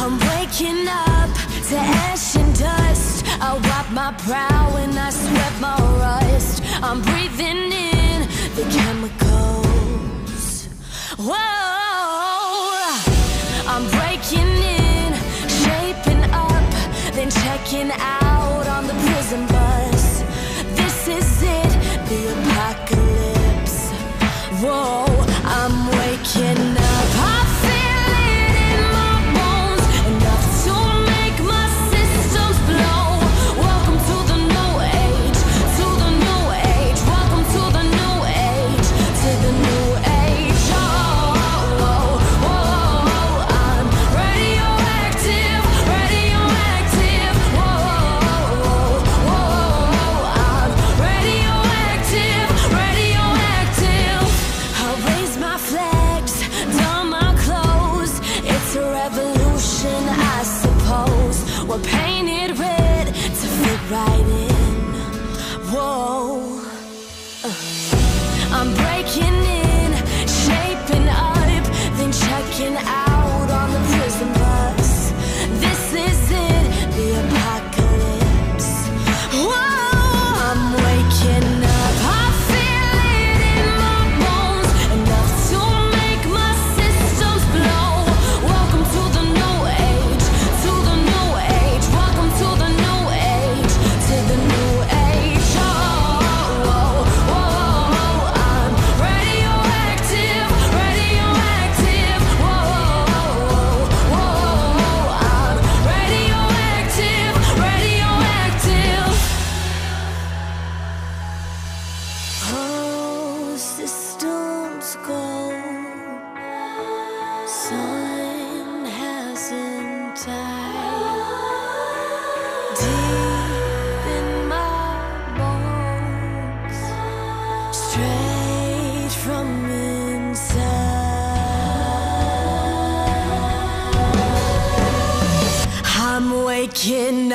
I'm waking up to ash and dust. I wipe my brow and I sweat my rust. I'm breathing in the chemicals. Whoa, I'm breaking in, shaping up, then checking out on the prison bus. This is it, the apocalypse. Whoa, I'm waking up. I feel it in my bones, enough to make my systems blow. Welcome to the new age, to the new age. Welcome to the new age, to the new age. Oh, oh, oh, I'm radioactive, radioactive. Whoa, whoa, I'm radioactive, radioactive. I raise my flags, don my clothes. It's a revolution, I suppose. We're painted red to fit right in. Whoa, I'm breaking in, shaping up, then checking out on the prison bus. This is it, the apocalypse. Whoa, I'm waking up. I feel it in my bones, enough to make my systems blow. Welcome to the new age, to the new age. Welcome to the new age, to the new age. Oh, oh, oh, I'm radioactive, radioactive. Whoa, whoa, I'm radioactive, radioactive. Oh, systems go. Sun hasn't died. Deep in my bones, straight from inside. I'm waking